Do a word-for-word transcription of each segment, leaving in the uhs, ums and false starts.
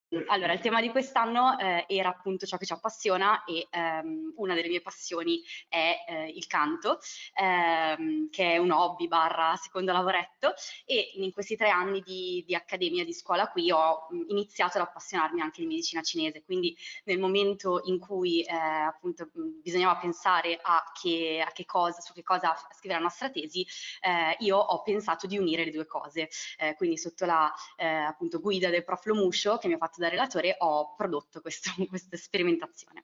allora, il tema di quest'anno eh, era appunto ciò che ci appassiona e ehm, una delle mie passioni è eh, il canto, ehm, che è un hobby barra secondo lavoretto, e in questi tre anni di, di accademia, di scuola qui, ho mh, iniziato ad appassionarmi anche di medicina cinese, quindi nel momento in cui eh, appunto mh, bisognava pensare a che, a che cosa, su che cosa scrivere la nostra tesi, eh, io ho pensato di unire le due cose, eh, quindi sotto la eh, appunto guida del prof Lomuscio, che mi ha fatto da relatore, ho prodotto questo, questa sperimentazione.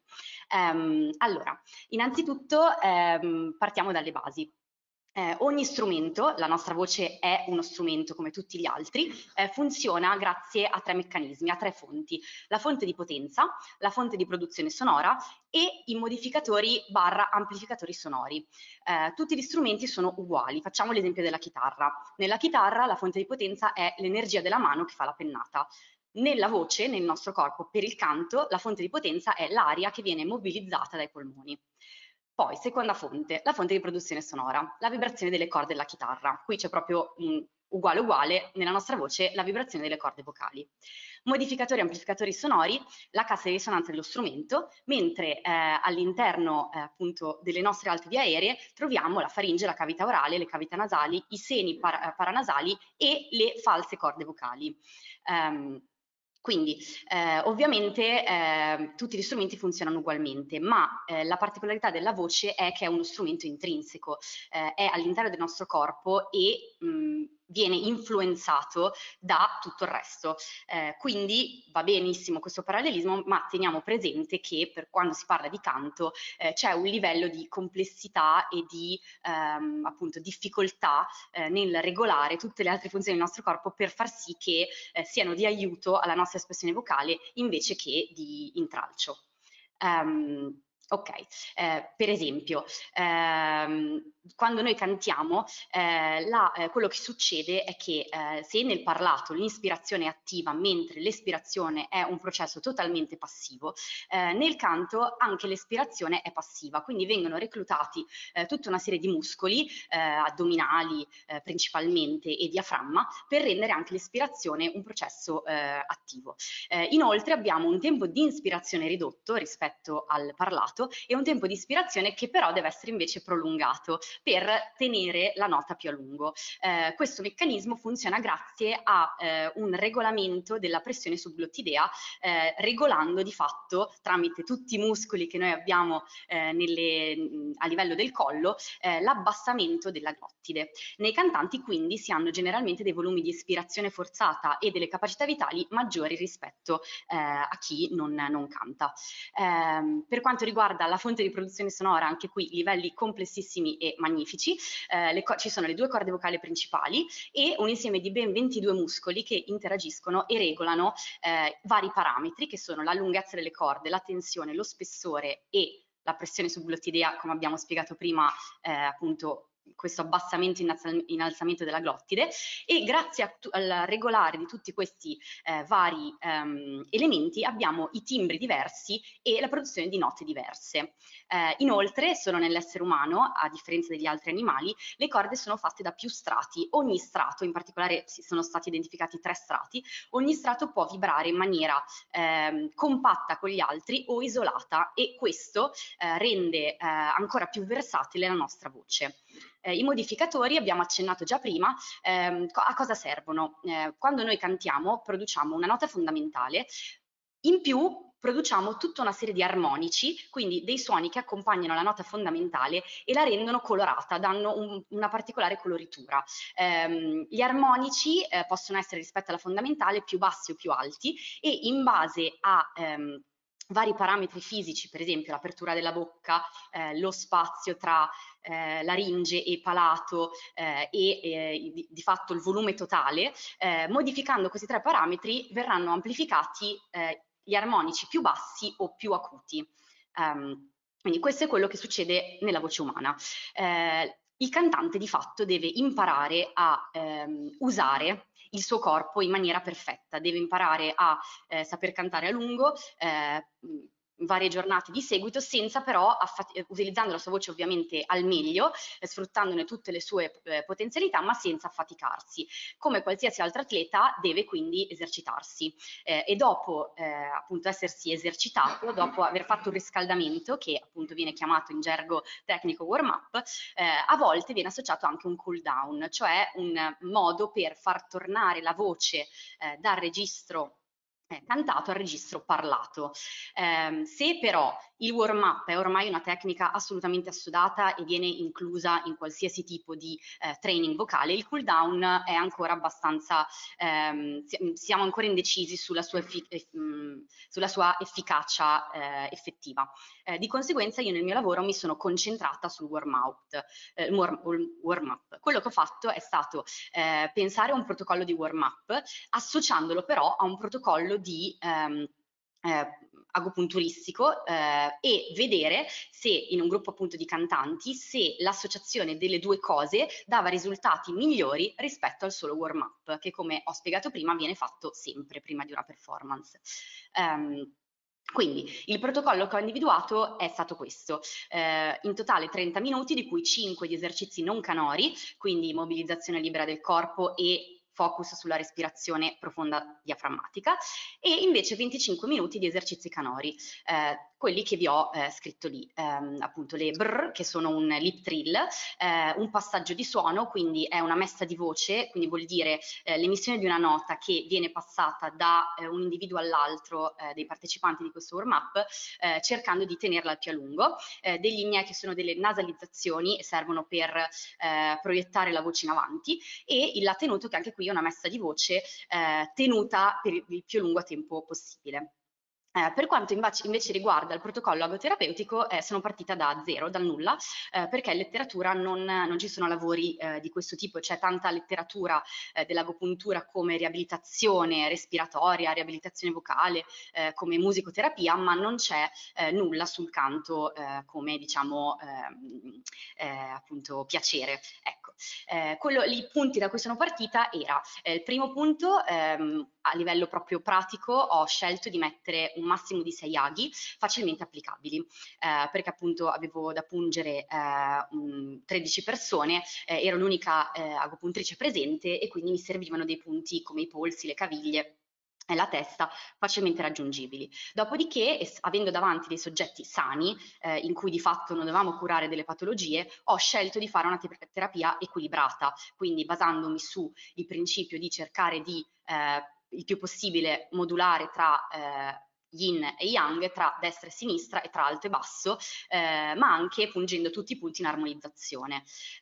Um, allora, innanzitutto ehm, partiamo dalle basi. Eh, ogni strumento, la nostra voce è uno strumento come tutti gli altri, eh, funziona grazie a tre meccanismi, a tre fonti: la fonte di potenza, la fonte di produzione sonora e i modificatori barra amplificatori sonori. Eh, tutti gli strumenti sono uguali. Facciamo l'esempio della chitarra. Nella chitarra la fonte di potenza è l'energia della mano che fa la pennata. Nella voce, nel nostro corpo, per il canto, la fonte di potenza è l'aria che viene mobilizzata dai polmoni. Poi, seconda fonte, la fonte di produzione sonora, la vibrazione delle corde della chitarra. Qui c'è proprio mh, uguale uguale nella nostra voce la vibrazione delle corde vocali. Modificatori e amplificatori sonori, la cassa di risonanza dello strumento, mentre eh, all'interno eh, appunto delle nostre alte vie aeree troviamo la faringe, la cavità orale, le cavità nasali, i seni par paranasali e le false corde vocali. Um, quindi eh, ovviamente eh, tutti gli strumenti funzionano ugualmente, ma eh, la particolarità della voce è che è uno strumento intrinseco, eh, è all'interno del nostro corpo e mh, viene influenzato da tutto il resto. Eh, quindi va benissimo questo parallelismo, ma teniamo presente che per quando si parla di canto eh, c'è un livello di complessità e di ehm, appunto difficoltà eh, nel regolare tutte le altre funzioni del nostro corpo per far sì che eh, siano di aiuto alla nostra espressione vocale invece che di intralcio. Um, ok, eh, per esempio, ehm, quando noi cantiamo, eh, la, eh, quello che succede è che eh, se nel parlato l'inspirazione è attiva mentre l'espirazione è un processo totalmente passivo, eh, nel canto anche l'espirazione è passiva, quindi vengono reclutati eh, tutta una serie di muscoli, eh, addominali eh, principalmente e diaframma, per rendere anche l'espirazione un processo eh, attivo. Eh, inoltre abbiamo un tempo di inspirazione ridotto rispetto al parlato e un tempo di ispirazione che però deve essere invece prolungato per tenere la nota più a lungo. Eh, questo meccanismo funziona grazie a eh, un regolamento della pressione subglottidea, eh, regolando di fatto tramite tutti i muscoli che noi abbiamo eh, nelle, a livello del collo eh, l'abbassamento della glottide. Nei cantanti quindi si hanno generalmente dei volumi di espirazione forzata e delle capacità vitali maggiori rispetto eh, a chi non, non canta. Eh, per quanto riguarda la fonte di produzione sonora, anche qui livelli complessissimi e magnifici, eh, le ci sono le due corde vocali principali e un insieme di ben ventidue muscoli che interagiscono e regolano eh, vari parametri che sono la lunghezza delle corde, la tensione, lo spessore e la pressione subglottidea, come abbiamo spiegato prima, eh, appunto questo abbassamento innalzamento della glottide, e grazie a, al regolare di tutti questi eh, vari ehm, elementi abbiamo i timbri diversi e la produzione di note diverse. Eh, inoltre solo nell'essere umano, a differenza degli altri animali, le corde sono fatte da più strati. Ogni strato, in particolare si sono stati identificati tre strati, ogni strato può vibrare in maniera ehm, compatta con gli altri o isolata, e questo eh, rende eh, ancora più versatile la nostra voce. Eh, I modificatori, abbiamo accennato già prima, ehm, a cosa servono? Eh, quando noi cantiamo produciamo una nota fondamentale, in più produciamo tutta una serie di armonici, quindi dei suoni che accompagnano la nota fondamentale e la rendono colorata, danno un, una particolare coloritura. Eh, gli armonici eh, possono essere rispetto alla fondamentale più bassi o più alti, e in base a ehm, vari parametri fisici, per esempio l'apertura della bocca, eh, lo spazio tra eh, laringe e palato eh, e eh, di, di fatto il volume totale, eh, modificando questi tre parametri verranno amplificati eh, gli armonici più bassi o più acuti. Um, quindi questo è quello che succede nella voce umana. Eh, il cantante di fatto deve imparare a ehm, usare il suo corpo in maniera perfetta, deve imparare a eh, saper cantare a lungo, eh, varie giornate di seguito, senza però, utilizzando la sua voce ovviamente al meglio, eh, sfruttandone tutte le sue eh, potenzialità, ma senza affaticarsi. Come qualsiasi altro atleta deve quindi esercitarsi eh, e dopo eh, appunto essersi esercitato, dopo aver fatto un riscaldamento, che appunto viene chiamato in gergo tecnico warm-up, eh, a volte viene associato anche un cool down, cioè un modo per far tornare la voce eh, dal registro eh, cantato al registro parlato. Eh, se però il warm-up è ormai una tecnica assolutamente assodata e viene inclusa in qualsiasi tipo di eh, training vocale, il cool down è ancora abbastanza, ehm, siamo ancora indecisi sulla sua, effic sulla sua efficacia eh, effettiva. Eh, di conseguenza io nel mio lavoro mi sono concentrata sul warm-up. Eh, warm Quello che ho fatto è stato eh, pensare a un protocollo di warm-up, associandolo però a un protocollo di ehm, eh, agopunturistico eh, e vedere se in un gruppo appunto di cantanti, se l'associazione delle due cose dava risultati migliori rispetto al solo warm-up, che come ho spiegato prima viene fatto sempre prima di una performance. Um, Quindi il protocollo che ho individuato è stato questo, eh, in totale trenta minuti, di cui cinque di esercizi non canori, quindi mobilizzazione libera del corpo e focus sulla respirazione profonda diaframmatica, e invece venticinque minuti di esercizi canori, eh, quelli che vi ho eh, scritto lì, ehm, appunto le brr, che sono un lip trill, eh, un passaggio di suono, quindi è una messa di voce, quindi vuol dire eh, l'emissione di una nota che viene passata da eh, un individuo all'altro eh, dei partecipanti di questo warm-up, eh, cercando di tenerla al più a lungo, eh, degli ignei che sono delle nasalizzazioni e servono per eh, proiettare la voce in avanti, e il la tenuto, che anche qui è una messa di voce eh, tenuta per il più lungo tempo possibile. Eh, per quanto invece, invece riguarda il protocollo agoterapeutico, eh, sono partita da zero, dal nulla, eh, perché in letteratura non, non ci sono lavori eh, di questo tipo, c'è tanta letteratura eh, dell'agopuntura come riabilitazione respiratoria, riabilitazione vocale, eh, come musicoterapia, ma non c'è eh, nulla sul canto eh, come, diciamo, ehm, eh, appunto piacere. Ecco. Eh, quello, I punti da cui sono partita era, eh, il primo punto, ehm, a livello proprio pratico, ho scelto di mettere un massimo di sei aghi facilmente applicabili, eh, perché appunto avevo da pungere eh, un, tredici persone, eh, ero l'unica eh, agopuntrice presente e quindi mi servivano dei punti come i polsi, le caviglie e la testa facilmente raggiungibili. Dopodiché, es- avendo davanti dei soggetti sani, eh, in cui di fatto non dovevamo curare delle patologie, ho scelto di fare una te- terapia equilibrata, quindi basandomi sul principio di cercare di eh, il più possibile modulare tra eh, yin e yang, tra destra e sinistra e tra alto e basso, eh, ma anche pungendo tutti i punti in armonizzazione.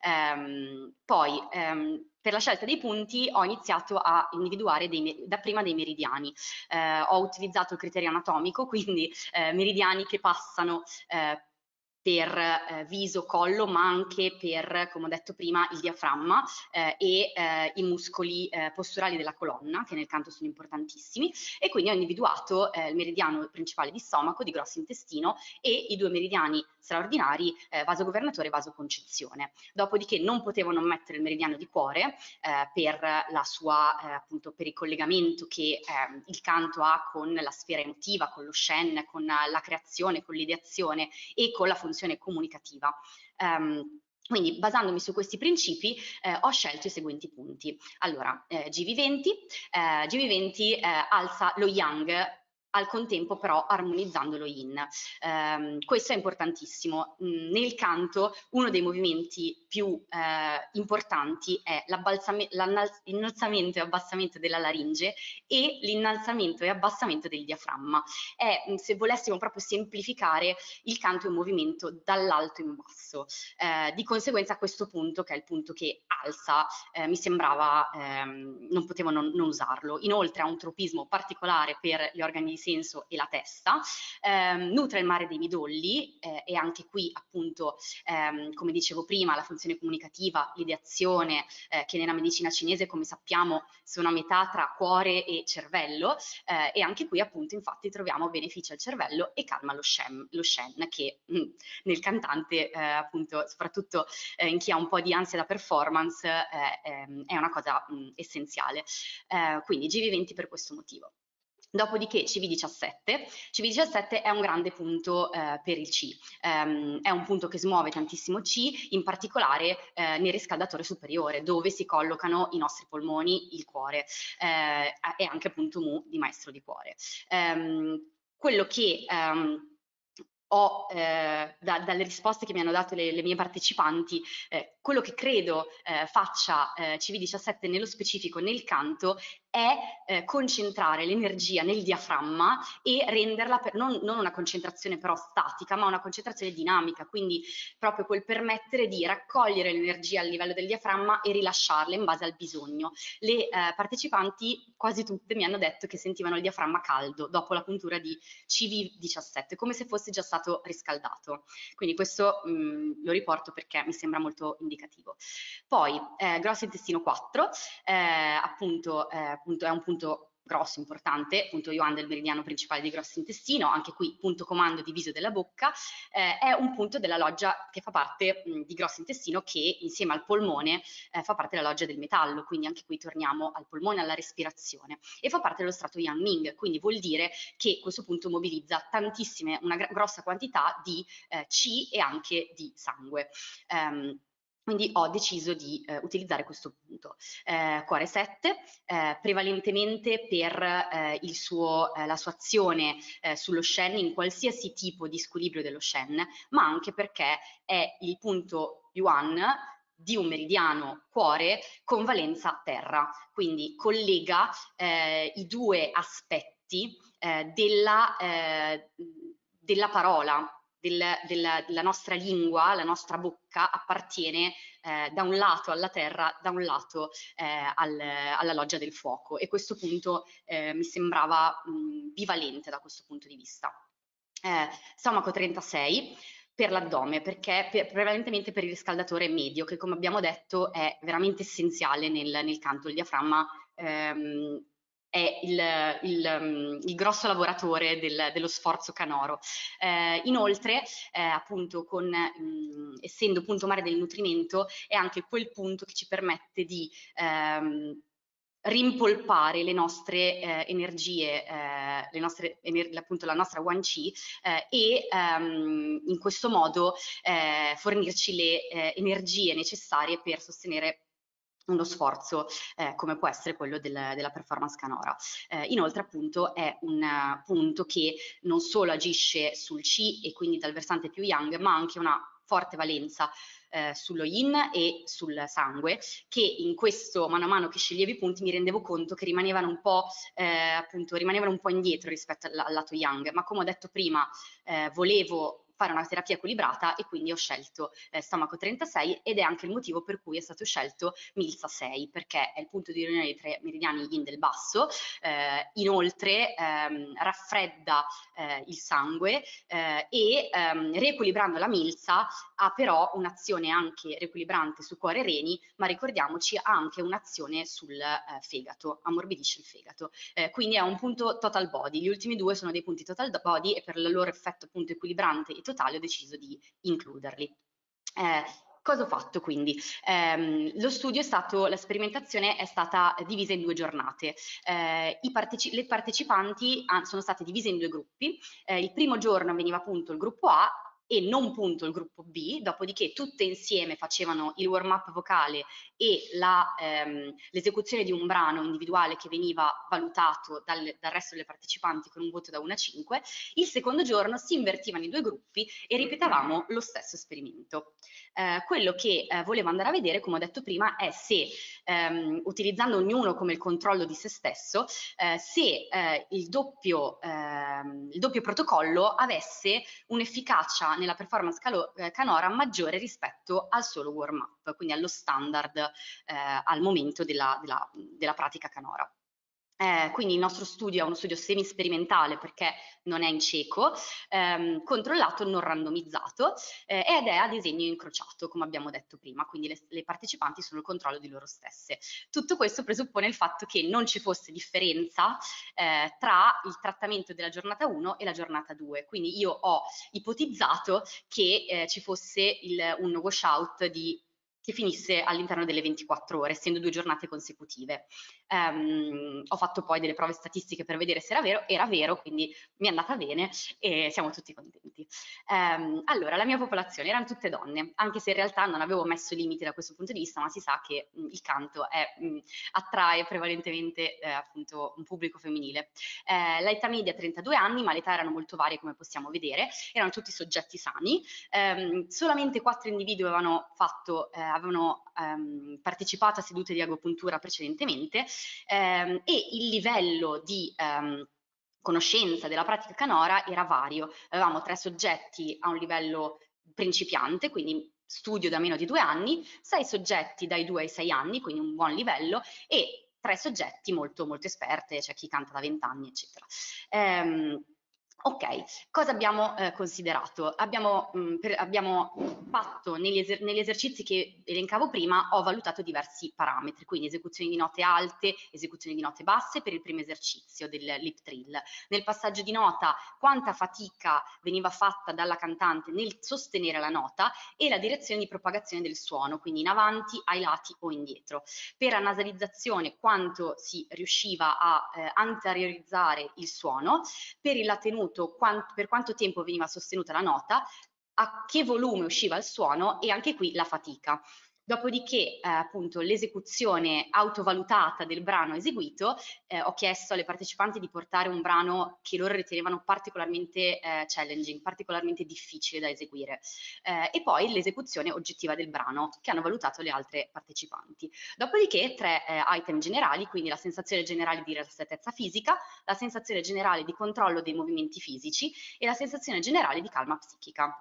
Ehm, poi, ehm, per la scelta dei punti ho iniziato a individuare dei, dapprima dei meridiani. Eh, ho utilizzato il criterio anatomico, quindi eh, meridiani che passano eh, per eh, viso, collo, ma anche per, come ho detto prima, il diaframma eh, e eh, i muscoli eh, posturali della colonna, che nel canto sono importantissimi, e quindi ho individuato eh, il meridiano principale di stomaco, di grosso intestino, e i due meridiani straordinari, eh, vaso governatore e vaso concezione. Dopodiché non potevo non mettere il meridiano di cuore eh, per la sua, eh, appunto, per il collegamento che eh, il canto ha con la sfera emotiva, con lo Shen, con la creazione, con l'ideazione e con la funzione comunicativa. Um, quindi basandomi su questi principi eh, ho scelto i seguenti punti. Allora, eh, G V venti, eh, G V venti eh, alza lo yang, al contempo però armonizzando lo yin. Um, questo è importantissimo. Mm, nel canto uno dei movimenti più eh, importanti è l'innalzamento e abbassamento della laringe e l'innalzamento e abbassamento del diaframma. È, se volessimo proprio semplificare, il canto è un movimento dall'alto in basso. Eh, di conseguenza a questo punto, che è il punto che alza, eh, mi sembrava, ehm, non potevo non, non usarlo. Inoltre ha un tropismo particolare per gli organi di senso e la testa, ehm, nutre il mare dei midolli eh, e anche qui appunto, ehm, come dicevo prima, la funzione comunicativa, l'ideazione, eh, che nella medicina cinese, come sappiamo, sono a metà tra cuore e cervello, eh, e anche qui appunto infatti troviamo benefici al cervello e calma lo Shen, lo shen che mh, nel cantante eh, appunto soprattutto eh, in chi ha un po' di ansia da performance eh, ehm, è una cosa mh, essenziale. Eh, quindi G V venti per questo motivo. Dopodiché C V diciassette, C V diciassette è un grande punto eh, per il C, um, è un punto che smuove tantissimo C, in particolare eh, nel riscaldatore superiore, dove si collocano i nostri polmoni, il cuore, eh, e anche appunto Mu di maestro di cuore. Um, quello che um, ho eh, da, dalle risposte che mi hanno dato le, le mie partecipanti, eh, quello che credo eh, faccia eh, C V diciassette nello specifico nel canto è eh, concentrare l'energia nel diaframma e renderla per, non, non una concentrazione però statica, ma una concentrazione dinamica, quindi proprio quel permettere di raccogliere l'energia al livello del diaframma e rilasciarla in base al bisogno. Le eh, partecipanti, quasi tutte, mi hanno detto che sentivano il diaframma caldo dopo la puntura di C V diciassette, come se fosse già stato riscaldato. Quindi questo mh, lo riporto perché mi sembra molto indicativo. Poi eh, grosso intestino quattro, eh, appunto, eh, appunto è un punto grosso, importante, punto Yuan del meridiano principale di grosso intestino, anche qui punto comando diviso della bocca, eh, è un punto della loggia che fa parte mh, di grosso intestino, che insieme al polmone eh, fa parte della loggia del metallo, quindi anche qui torniamo al polmone, alla respirazione, e fa parte dello strato Yang Ming, quindi vuol dire che questo punto mobilizza tantissime, una grossa quantità di eh, C e anche di sangue. Um, Quindi ho deciso di eh, utilizzare questo punto. Eh, cuore sette, eh, prevalentemente per eh, il suo, eh, la sua azione eh, sullo Shen in qualsiasi tipo di squilibrio dello Shen, ma anche perché è il punto Yuan di un meridiano cuore con valenza terra, quindi collega eh, i due aspetti eh, della, eh, della parola, del, della, della nostra lingua, la nostra bocca appartiene eh, da un lato alla terra, da un lato eh, al, alla loggia del fuoco, e questo punto eh, mi sembrava mh, bivalente da questo punto di vista. Eh, stomaco trentasei per l'addome, perché per, prevalentemente per il riscaldatore medio, che come abbiamo detto è veramente essenziale nel, nel canto. Il diaframma ehm, è il, il, il grosso lavoratore del, dello sforzo canoro. Eh, inoltre, eh, appunto, con, mh, essendo punto mare del nutrimento, è anche quel punto che ci permette di ehm, rimpolpare le nostre eh, energie, eh, le nostre, ener appunto la nostra Yuan Qi, eh, e ehm, in questo modo eh, fornirci le eh, energie necessarie per sostenere uno sforzo eh, come può essere quello del, della performance canora. Eh, inoltre appunto è un uh, punto che non solo agisce sul Qi e quindi dal versante più Yang, ma anche una forte valenza eh, sullo Yin e sul sangue, che in questo mano a mano che sceglievo i punti mi rendevo conto che rimanevano un po' eh, appunto rimanevano un po' indietro rispetto al, al lato Yang, ma come ho detto prima eh, volevo fare una terapia equilibrata e quindi ho scelto eh, stomaco trentasei, ed è anche il motivo per cui è stato scelto Milza sei, perché è il punto di riunione dei tre meridiani yin del basso, eh, inoltre ehm, raffredda eh, il sangue eh, e ehm, riequilibrando la milza ha però un'azione anche riequilibrante su cuore e reni, ma ricordiamoci ha anche un'azione sul eh, fegato, ammorbidisce il fegato. Eh, quindi è un punto total body. Gli ultimi due sono dei punti total body e per il loro effetto appunto equilibrante e totale ho deciso di includerli. Eh, cosa ho fatto quindi? Eh, lo studio è stato, la sperimentazione è stata divisa in due giornate. Eh, i parteci le partecipanti ah, sono state divise in due gruppi. Eh, il primo giorno veniva appunto il gruppo A e non punto il gruppo B, dopodiché tutte insieme facevano il warm-up vocale e ehm, l'esecuzione di un brano individuale che veniva valutato dal, dal resto delle partecipanti con un voto da uno a cinque. Il secondo giorno si invertivano i due gruppi e ripetavamo lo stesso esperimento. Eh, quello che eh, volevo andare a vedere, come ho detto prima, è se ehm, utilizzando ognuno come il controllo di se stesso, eh, se eh, il, doppio, ehm, il doppio protocollo avesse un'efficacia nella performance eh, canora maggiore rispetto al solo warm-up, quindi allo standard eh, al momento della, della, della pratica canora. Eh, quindi il nostro studio è uno studio semi-sperimentale perché non è in cieco, ehm, controllato, non randomizzato eh, ed è a disegno incrociato, come abbiamo detto prima, quindi le, le partecipanti sono il controllo di loro stesse. Tutto questo presuppone il fatto che non ci fosse differenza eh, tra il trattamento della giornata uno e la giornata due, quindi io ho ipotizzato che eh, ci fosse il, un washout di che finisse all'interno delle ventiquattro ore, essendo due giornate consecutive. Um, ho fatto poi delle prove statistiche per vedere se era vero, era vero, quindi mi è andata bene e siamo tutti contenti. Um, allora, la mia popolazione erano tutte donne, anche se in realtà non avevo messo limiti da questo punto di vista, ma si sa che mh, il canto è, mh, attrae prevalentemente eh, appunto un pubblico femminile. Eh, l'età media trentadue anni, ma l'età erano molto varie come possiamo vedere, erano tutti soggetti sani, um, solamente quattro individui avevano fatto eh, avevano ehm, partecipato a sedute di agopuntura precedentemente ehm, e il livello di ehm, conoscenza della pratica canora era vario. Avevamo tre soggetti a un livello principiante, quindi studio da meno di due anni, sei soggetti dai due ai sei anni, quindi un buon livello, e tre soggetti molto molto esperte, c'è cioè chi canta da venti anni, eccetera. Ehm, Ok, cosa abbiamo eh, considerato? Abbiamo, mh, per, abbiamo fatto negli, eser negli esercizi che elencavo prima, ho valutato diversi parametri, quindi esecuzioni di note alte, esecuzioni di note basse per il primo esercizio del lip trill. Nel passaggio di nota, quanta fatica veniva fatta dalla cantante nel sostenere la nota e la direzione di propagazione del suono, quindi in avanti, ai lati o indietro. Per anasalizzazione, quanto si riusciva a eh, anteriorizzare il suono, per il latenuto quanto, per quanto tempo veniva sostenuta la nota, a che volume usciva il suono e anche qui la fatica. Dopodiché, eh, appunto, l'esecuzione autovalutata del brano eseguito, eh, ho chiesto alle partecipanti di portare un brano che loro ritenevano particolarmente eh, challenging, particolarmente difficile da eseguire, eh, e poi l'esecuzione oggettiva del brano, che hanno valutato le altre partecipanti. Dopodiché, tre eh, item generali, quindi la sensazione generale di rilassatezza fisica, la sensazione generale di controllo dei movimenti fisici e la sensazione generale di calma psichica.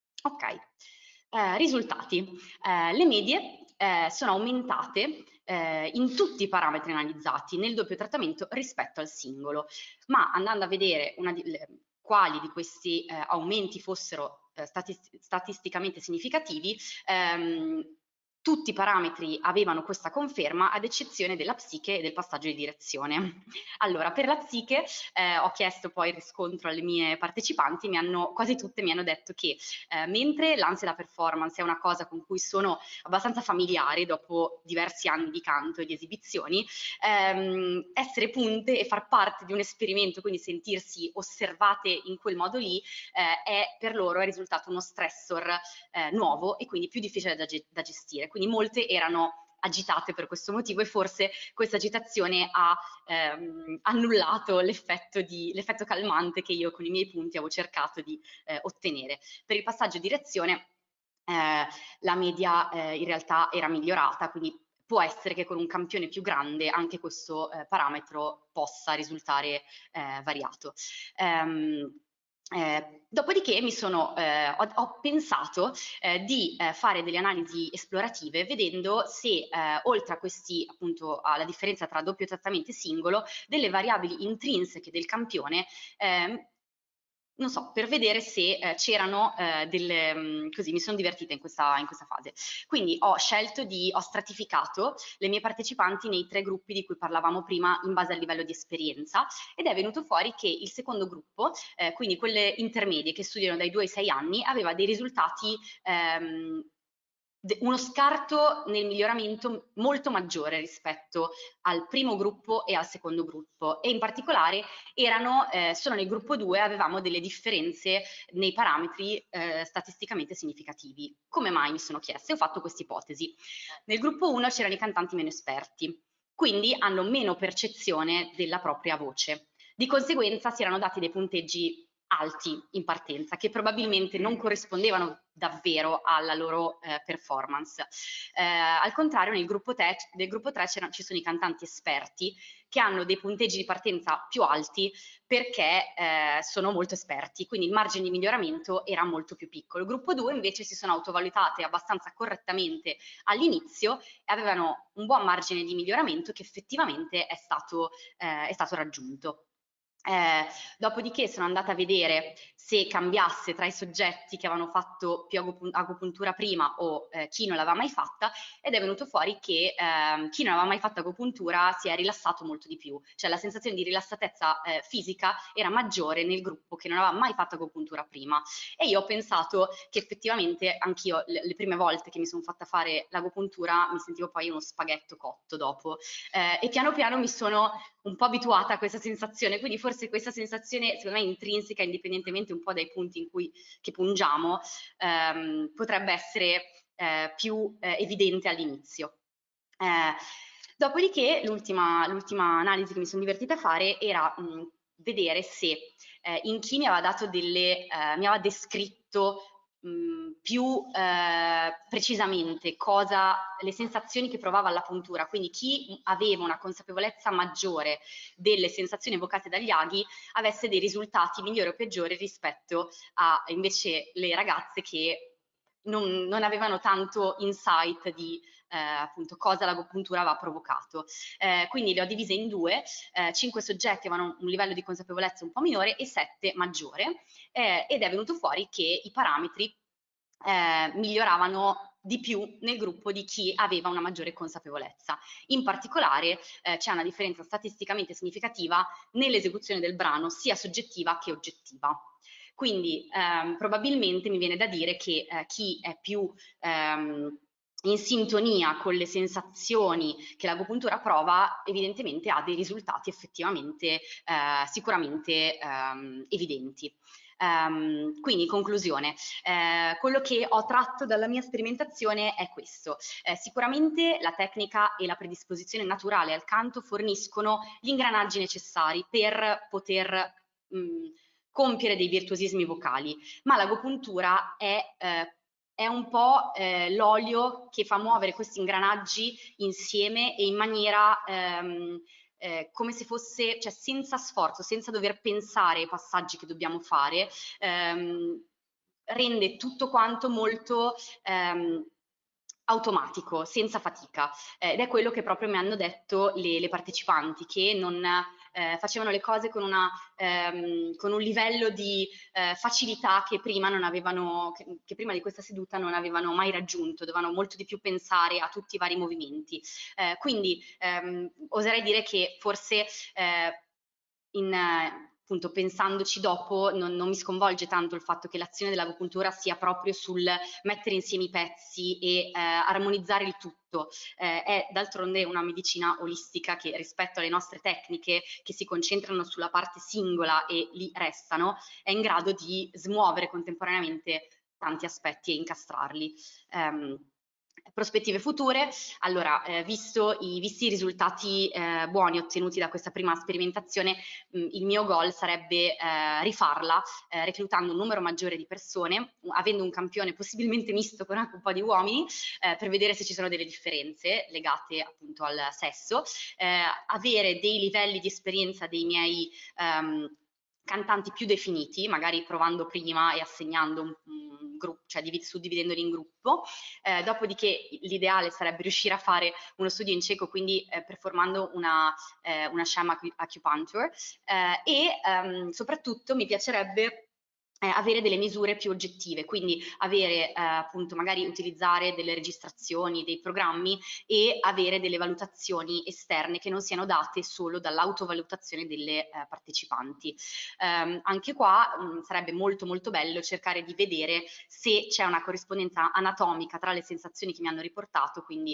Ok. Eh, risultati. Eh, le medie eh, sono aumentate eh, in tutti i parametri analizzati nel doppio trattamento rispetto al singolo, ma andando a vedere una di, le, quali di questi eh, aumenti fossero eh, statist statisticamente significativi, ehm, tutti i parametri avevano questa conferma ad eccezione della psiche e del passaggio di direzione. Allora, per la psiche eh, ho chiesto poi il riscontro alle mie partecipanti, mi hanno, quasi tutte mi hanno detto che eh, mentre l'ansia e la performance è una cosa con cui sono abbastanza familiari dopo diversi anni di canto e di esibizioni, ehm, essere punte e far parte di un esperimento, quindi sentirsi osservate in quel modo lì, eh, è per loro è risultato uno stressor eh, nuovo e quindi più difficile da, da gestire. Quindi molte erano agitate per questo motivo e forse questa agitazione ha ehm, annullato l'effetto calmante che io con i miei punti avevo cercato di eh, ottenere. Per il passaggio di direzione eh, la media eh, in realtà era migliorata, quindi può essere che con un campione più grande anche questo eh, parametro possa risultare eh, variato. Um, eh, dopodiché mi sono, eh, ho, ho pensato eh, di eh, fare delle analisi esplorative vedendo se eh, oltre a questi, appunto, alla differenza tra doppio trattamento e singolo, delle variabili intrinseche del campione eh, non so, per vedere se eh, c'erano eh, delle, mh, così mi sono divertita in questa, in questa fase. Quindi ho scelto di, ho stratificato le mie partecipanti nei tre gruppi di cui parlavamo prima in base al livello di esperienza ed è venuto fuori che il secondo gruppo, eh, quindi quelle intermedie che studiano dai due ai sei anni, aveva dei risultati ehm, uno scarto nel miglioramento molto maggiore rispetto al primo gruppo e al secondo gruppo e in particolare erano, eh, solo nel gruppo due avevamo delle differenze nei parametri eh, statisticamente significativi. Come mai mi sono chiesta? Ho fatto questa ipotesi. Nel gruppo uno c'erano i cantanti meno esperti, quindi hanno meno percezione della propria voce. Di conseguenza si erano dati dei punteggi alti in partenza, che probabilmente non corrispondevano davvero alla loro eh, performance. Eh, al contrario, nel gruppo, te, nel gruppo tre ci sono i cantanti esperti che hanno dei punteggi di partenza più alti perché eh, sono molto esperti, quindi il margine di miglioramento era molto più piccolo. Il gruppo due invece si sono autovalutate abbastanza correttamente all'inizio e avevano un buon margine di miglioramento che effettivamente è stato, eh, è stato raggiunto. Eh, dopodiché sono andata a vedere se cambiasse tra i soggetti che avevano fatto più agopuntura prima o eh, chi non l'aveva mai fatta, ed è venuto fuori che eh, chi non aveva mai fatto agopuntura si è rilassato molto di più, cioè la sensazione di rilassatezza eh, fisica era maggiore nel gruppo che non aveva mai fatto agopuntura prima. E io ho pensato che effettivamente anch'io le, le prime volte che mi sono fatta fare l'agopuntura mi sentivo poi uno spaghetto cotto dopo, eh, e piano piano mi sono un po' abituata a questa sensazione, quindi forse questa sensazione, secondo me, intrinseca, indipendentemente un po' dai punti in cui che pungiamo, ehm, potrebbe essere eh, più eh, evidente all'inizio. Eh, dopodiché l'ultima analisi che mi sono divertita a fare era mh, vedere se eh, in chi mi aveva dato delle, eh, mi aveva descritto mh, più eh, precisamente cosa, le sensazioni che provava alla puntura, quindi chi aveva una consapevolezza maggiore delle sensazioni evocate dagli aghi avesse dei risultati migliori o peggiori rispetto a invece le ragazze che non, non avevano tanto insight di eh, appunto cosa l'agopuntura aveva provocato. Eh, quindi le ho divise in due, eh, cinque soggetti avevano un livello di consapevolezza un po' minore e sette maggiore, eh, ed è venuto fuori che i parametri eh, miglioravano di più nel gruppo di chi aveva una maggiore consapevolezza. In particolare eh, c'è una differenza statisticamente significativa nell'esecuzione del brano, sia soggettiva che oggettiva. Quindi ehm, probabilmente mi viene da dire che eh, chi è più ehm, in sintonia con le sensazioni che l'agopuntura prova, evidentemente ha dei risultati effettivamente eh, sicuramente ehm, evidenti. Um, quindi, in conclusione, eh, quello che ho tratto dalla mia sperimentazione è questo. Eh, sicuramente la tecnica e la predisposizione naturale al canto forniscono gli ingranaggi necessari per poter mh, compiere dei virtuosismi vocali, ma l'agopuntura è eh, è un po' eh, l'olio che fa muovere questi ingranaggi insieme e in maniera ehm, eh, come se fosse, cioè senza sforzo, senza dover pensare ai passaggi che dobbiamo fare, ehm, rende tutto quanto molto ehm, automatico, senza fatica, eh, ed è quello che proprio mi hanno detto le, le partecipanti, che non eh, facevano le cose con, una, ehm, con un livello di eh, facilità che prima non avevano, che, che prima di questa seduta non avevano mai raggiunto, dovevano molto di più pensare a tutti i vari movimenti. Eh, quindi ehm, oserei dire che forse eh, in, appunto, pensandoci dopo, non, non mi sconvolge tanto il fatto che l'azione dell'agopuntura sia proprio sul mettere insieme i pezzi e eh, armonizzare il tutto. Eh, è d'altronde una medicina olistica che, rispetto alle nostre tecniche che si concentrano sulla parte singola e lì restano, è in grado di smuovere contemporaneamente tanti aspetti e incastrarli. Um, prospettive future, allora, eh, visto i, visti i risultati eh, buoni ottenuti da questa prima sperimentazione, mh, il mio goal sarebbe eh, rifarla eh, reclutando un numero maggiore di persone, avendo un campione possibilmente misto con anche un po' di uomini, eh, per vedere se ci sono delle differenze legate appunto al sesso, eh, avere dei livelli di esperienza dei miei um, cantanti più definiti, magari provando prima e assegnando un, un gruppo, cioè suddividendoli in gruppo. Eh, dopodiché l'ideale sarebbe riuscire a fare uno studio in cieco, quindi eh, performando una, eh, una sham acupuncture, eh, e ehm, soprattutto mi piacerebbe eh, avere delle misure più oggettive, quindi avere eh, appunto magari utilizzare delle registrazioni, dei programmi e avere delle valutazioni esterne che non siano date solo dall'autovalutazione delle eh, partecipanti. Um, anche qua mh, sarebbe molto molto bello cercare di vedere se c'è una corrispondenza anatomica tra le sensazioni che mi hanno riportato, quindi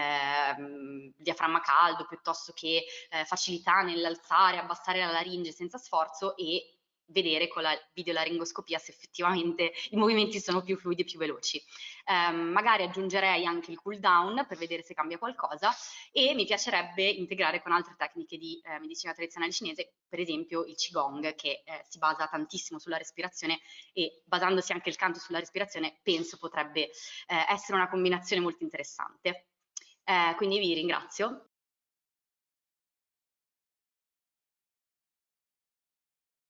ehm, diaframma caldo piuttosto che eh, facilità nell'alzare, abbassare la laringe senza sforzo, e vedere con la videolaringoscopia se effettivamente i movimenti sono più fluidi e più veloci. Um, magari aggiungerei anche il cool down per vedere se cambia qualcosa, e mi piacerebbe integrare con altre tecniche di eh, medicina tradizionale cinese, per esempio il Qigong, che eh, si basa tantissimo sulla respirazione, e basandosi anche il canto sulla respirazione penso potrebbe eh, essere una combinazione molto interessante. Eh, quindi vi ringrazio.